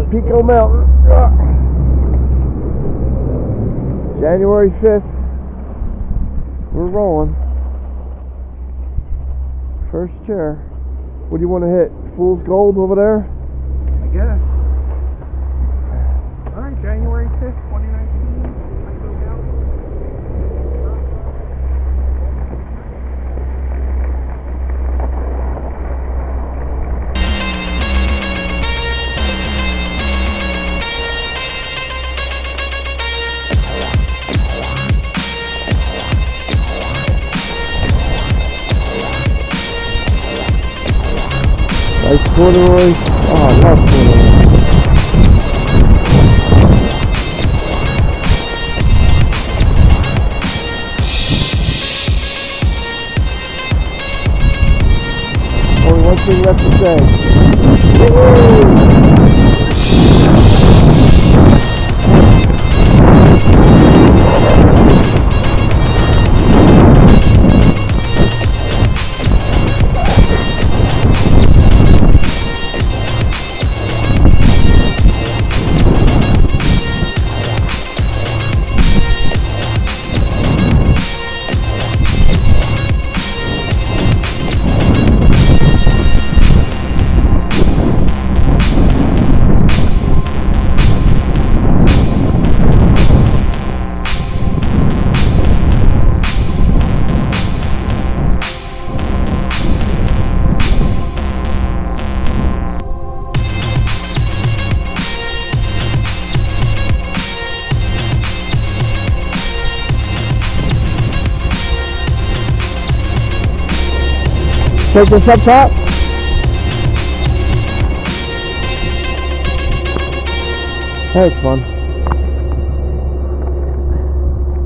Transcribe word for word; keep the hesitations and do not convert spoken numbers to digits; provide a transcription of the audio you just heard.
Pico Mountain. January fifth. We're rolling. First chair. What do you want to hit? Fool's Gold over there? I guess. Alright, January fifth, twenty nineteen. Nice corduroy. Oh, I love corduroy. Only one thing left to say. Woo-hoo! Take this up top. That's fun.